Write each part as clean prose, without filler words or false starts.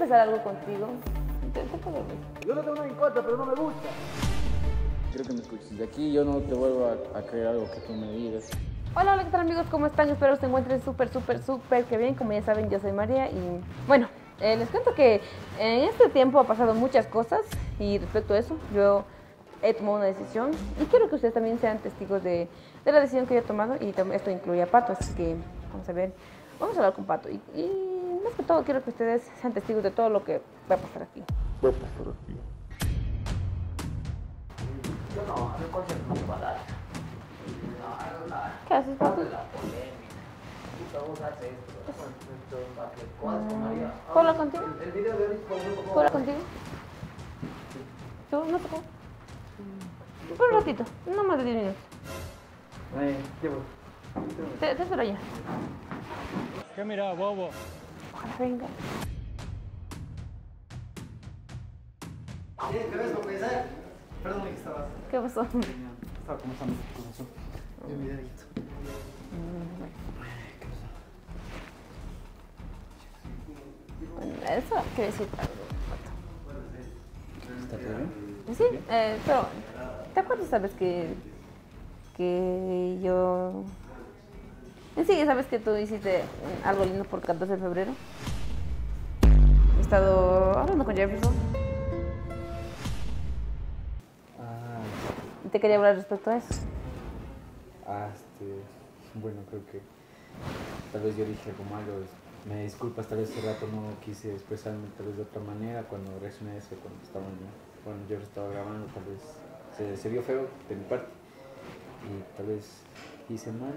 empezar algo contigo. Te puedo ver. Yo no tengo nada en contra, pero no me gusta. Quiero que me escuches. De aquí yo no te vuelvo a creer algo que tú me digas. Hola, hola, ¿qué tal amigos? ¿Cómo están? Espero que se encuentren súper que bien. Como ya saben, yo soy María y bueno, les cuento que en este tiempo ha pasado muchas cosas y respecto a eso yo he tomado una decisión y quiero que ustedes también sean testigos de la decisión que yo he tomado y esto incluye a Pato, así que vamos a ver, vamos a hablar con Pato y más que todo quiero que ustedes sean testigos de todo lo que va a pasar aquí. Yo no, el consejo no me va a dar. ¿Qué haces, Pato? La polémica. Puta, vos haces esto. ¿Puedo María? ¿Puedo hablar contigo? El video de ahorita, por ejemplo, ¿Puedo hablar contigo? ¿Tú? ¿No te puedo? Por un ratito, no más de 10 minutos. Llevo. Te espero allá. ¿Qué mira, bobo? Ojalá venga. ¿Qué ves con pensar? Perdón, que estabas. ¿Qué pasó? Estaba comenzando con eso. Yo mi dedito. Bueno, eso quiere decir algo, Pato. ¿Está todo bien? Sí, pero ¿te acuerdas, sabes que yo... Sí, sabes que tú hiciste algo lindo por 14 de febrero? He estado hablando con Jefferson y te quería hablar respecto a eso. Bueno, creo que tal vez yo dije algo malo. Me disculpas, tal vez hace rato no quise expresarme tal vez de otra manera cuando reaccioné a eso, cuando yo estaba grabando, tal vez se vio feo de mi parte y tal vez hice mal.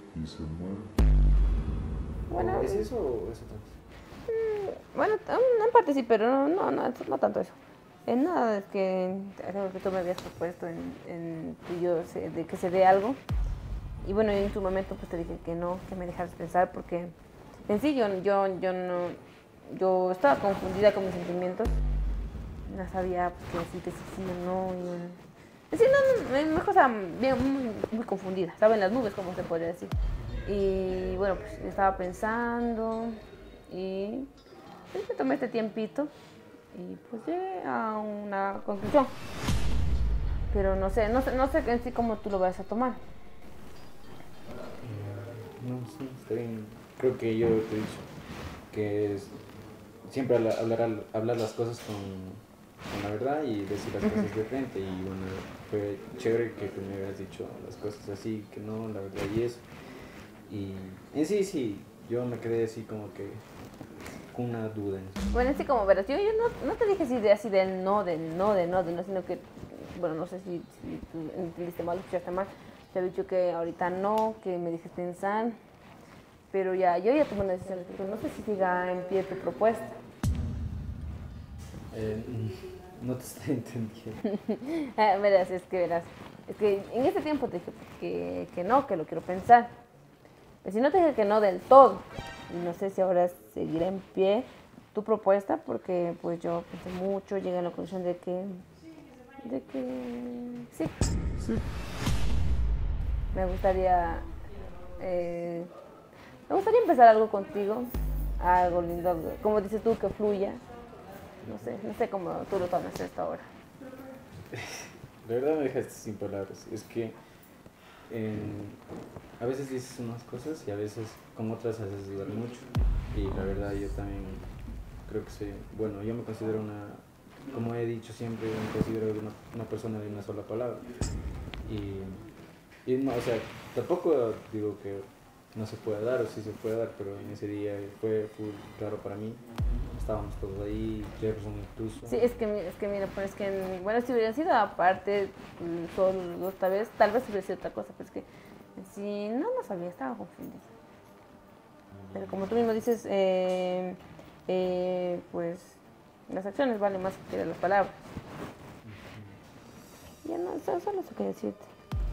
Bueno, ¿Es eso o es otra cosa? bueno, en parte sí, pero no tanto eso. Nada, es que algo que tú me habías propuesto en tú y yo, de que se dé algo. Y bueno, yo en su momento pues te dije que no, que me dejaras pensar porque en sí yo estaba confundida con mis sentimientos. No sabía pues, que sí o no. Y, sí, una cosa bien, muy confundida, estaba en las nubes, como se podría decir. Y bueno, pues estaba pensando y pues, me tomé este tiempito y pues llegué a una conclusión. Pero no sé en sí cómo tú lo vas a tomar. No, sí, está bien. Creo que yo te he dicho que siempre hablar las cosas con la verdad y decir las cosas de frente. Y bueno, fue chévere que tú me hubieras dicho las cosas así, que no, la verdad y eso. Y en sí, yo me quedé así como que con una duda. Bueno, así como verás, yo no te dije así del no, sino que, bueno, no sé si tú entendiste mal o escuchaste mal. Te he dicho que ahorita no, que me dejes pensar, pero yo ya tomé una decisión, pero no sé si siga en pie tu propuesta. No te estoy entendiendo. Verás, es que en ese tiempo te dije que no, que lo quiero pensar. Pero si no te dije que no del todo, y no sé si ahora seguirá en pie tu propuesta, porque pues yo pensé mucho, llegué a la conclusión de que sí. Me gustaría empezar algo contigo, algo lindo, como dices tú, que fluya. No sé cómo tú lo tomas hasta ahora. De verdad me dejaste sin palabras. Es que a veces dices unas cosas y a veces con otras haces dudar mucho. Y la verdad yo también creo que bueno, yo me considero como he dicho siempre, me considero una persona de una sola palabra. Y no, o sea, tampoco digo que no se pueda dar o sí se puede dar, pero en ese día fue claro para mí. Estábamos todos ahí, Jefferson incluso. Sí, es que mira, pues es que, bueno, si hubiera sido aparte, solo otra vez, tal vez hubiera sido otra cosa, pero es que sí, no sabía, estaba confundida. Pero como tú mismo dices, pues las acciones valen más que las palabras. Ya no, solo sé qué decirte.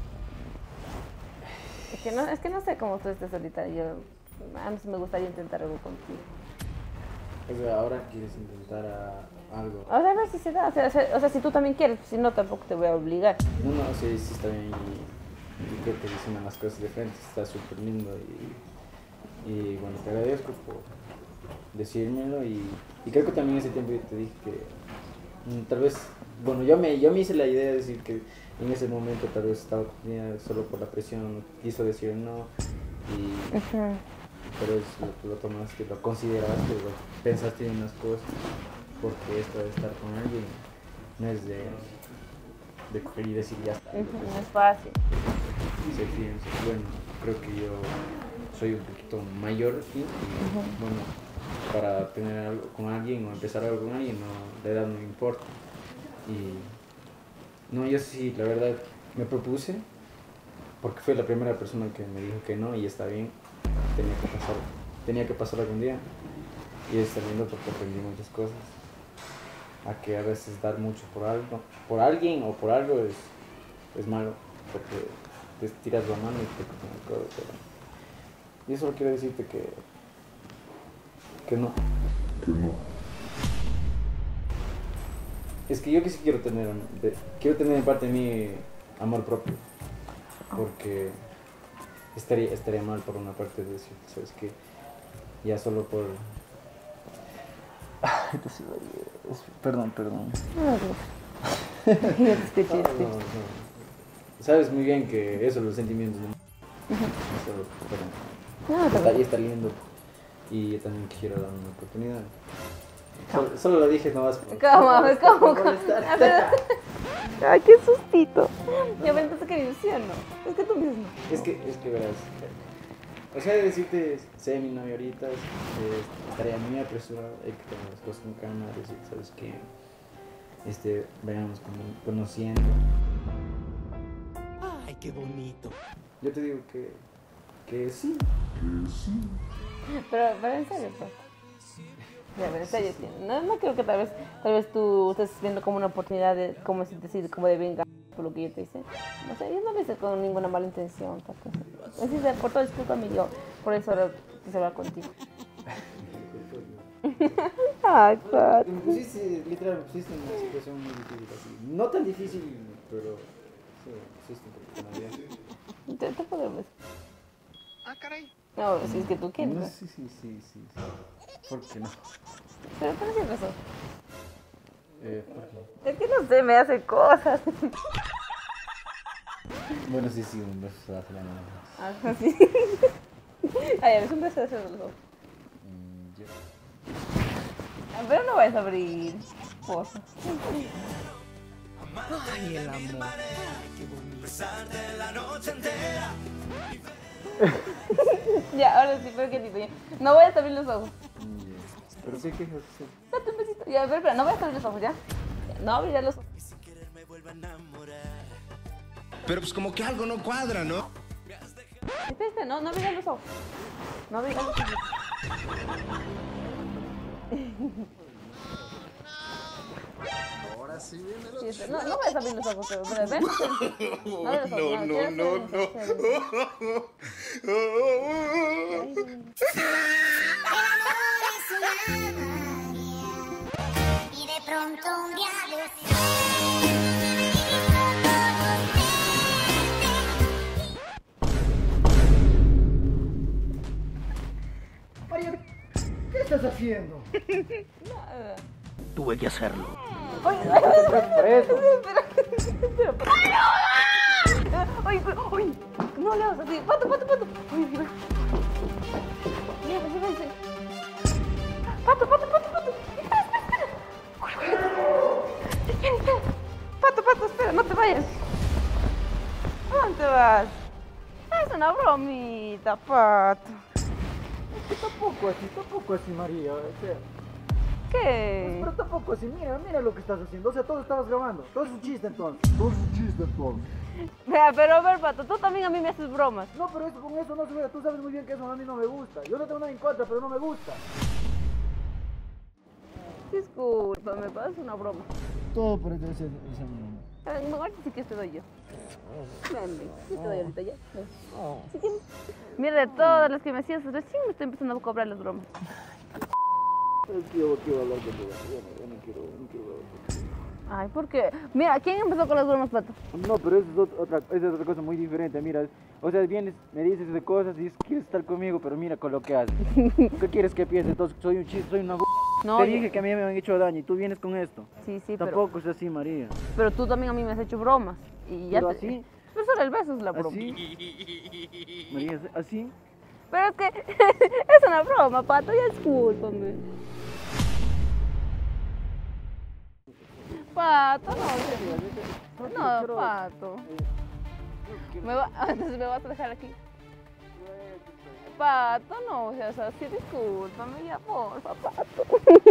Es que no sé cómo tú estés ahorita. A mí sí me gustaría intentar algo contigo. O sea, ahora quieres intentar algo. O sea, a ver si se da. O sea, si tú también quieres, si no, tampoco te voy a obligar. No, sí está bien. Y creo que diciendo las cosas de frente está súper lindo. Y bueno, te agradezco por decírmelo y Y creo que también ese tiempo yo te dije que tal vez, bueno, yo me hice la idea de decir que en ese momento tal vez estaba confundida solo por la presión, quiso decir no, y, Ujú. pero tú lo tomaste, lo consideraste, pensaste en unas cosas, porque esto de estar con alguien no es de coger y decir ya está. Ujú, no es fácil. Sí, fíjense, bueno, creo que yo soy un poquito mayor aquí y bueno, para tener algo con alguien o empezar algo con alguien, no, la edad no me importa. Y no, yo sí, la verdad, me propuse, porque fue la primera persona que me dijo que no y está bien, tenía que pasar algún día y está lindo porque aprendí muchas cosas. A que a veces dar mucho por algo, por alguien o por algo es malo, porque te tiras la mano y te cogen el codo. Y eso quiero decirte que no. Es que yo que sí quiero tener en parte de mí amor propio, porque estaría mal por una parte de decir, sabes que ya solo por... Entonces, perdón. No, este chiste. No. Sabes muy bien que eso, los sentimientos, ¿no? Eso, No, está lindo y yo también quiero dar una oportunidad. Solo lo dije, no vas por... ¿Cómo? Ay, qué sustito. Ya ven, entonces que ilusiono. Es que tú mismo. Es que verás, o sea, decirte, sé mi novia ahorita, estaría muy apresurado, hay que tener las cosas con calma, decir, sabes que, vayamos conociendo. Ay, qué bonito. Yo te digo que sí. Pero en serio, pues. Ya, pero en serio, no creo que tal vez tú estés viendo como una oportunidad de, como decir, como de vengar por lo que yo te hice. No sé, yo no lo hice con ninguna mala intención, tal cosa. Así se cortó, discúlpame, yo por eso ahora quise hablar contigo. Ay, Pat. Me pusiste, literal, me pusiste en una situación muy difícil así. No tan difícil, pero sí, pusiste un poquito más bien. Te podemos. Ah, caray. No, si es que tú quieres. No, ¿no? sí. ¿Por qué no? Pero sí razón. ¿Por qué? Es que no sé, me hace cosas. Bueno, sí, un beso hace la mano. Ah, sí. Ay, a ver, un beso de esos dos. Yo. Pero no vayas a abrir. Porfa. Ay, el amor. Qué bonito. Ya, ahora sí, pero qué tipo ya. No vayas a abrir los ojos. Pero sí, ¿qué es? Date un besito. Ya, pero no vayas a abrir los ojos, ¿ya? No abrirás los ojos. Pero pues como que algo no cuadra, ¿no? Espera, no abrirás los ojos. No abrirás los ojos. Ahora sí viene Sí, espera, no vayas a abrir los ojos, pero ven. No abres los ojos. No. Y de pronto un día María, ¿qué estás haciendo? Tuve que hacerlo. Oye, Por eso. espera. Oye, no le hagas así. Pato. Oye, mira. Llévese. Pato. Espera. Pato, espera, no te vayas. ¿A dónde vas? Es una bromita, Pato. Tampoco así, María. O sea, ¿Qué? pero tampoco así. Mira lo que estás haciendo. O sea, todo estabas grabando. Todo es un chiste entonces. Vea, pero a ver, Pato, tú también a mí me haces bromas. No, pero eso, con eso no se ve. Tú sabes muy bien que eso a mí no me gusta. Yo no tengo nada en contra, pero no me gusta. Discúlpame, es una broma. Todo por ese niño. A ver, mejor sí que te doy yo. Ven, sí te doy ahorita ya. Ven. Si quieres. Mira, de todas las que me hacías recién me estoy empezando a cobrar las bromas. Es que yo quiero hablar contigo. Yo no quiero hablar contigo. Ay, ¿por qué? Mira, ¿quién empezó con las bromas, Pato? No, pero eso es otra cosa muy diferente. Mira, o sea, vienes, me dices de cosas y quieres estar conmigo, pero mira con lo que haces. ¿Qué quieres que piense? Entonces, soy un chiste, soy una No, Te dije que a mí me han hecho daño y tú vienes con esto. Sí, sí, Tampoco es así, María. pero tú también a mí me has hecho bromas. Y ya Pero te... así, Pero solo el beso es la broma. así. María, así. Pero es que es una broma, Pato, ya discúlpame. Pato, no, no, Pato. Entonces me vas a dejar aquí. Pato, no seas así, discúlpame ya, porfa, Pato.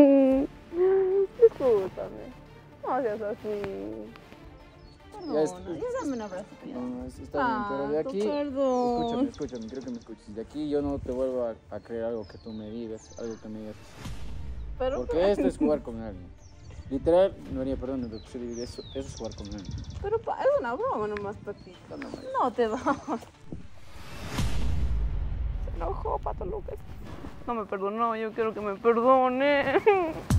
Discúlpame, no seas así. Perdona, ya dame un abrazo. No, está bien, pero de aquí, Perdón. escúchame, quiero que me escuches. De aquí yo no te vuelvo a creer algo que tú me digas, algo que me digas. Pero, Porque esto es jugar con alguien. Literal, María, perdón, lo que se divide, eso es jugar con alguien. pero es una broma nomás, Patito. No te vas. Se enojó, Pato Lucas. No me perdonó, yo quiero que me perdone.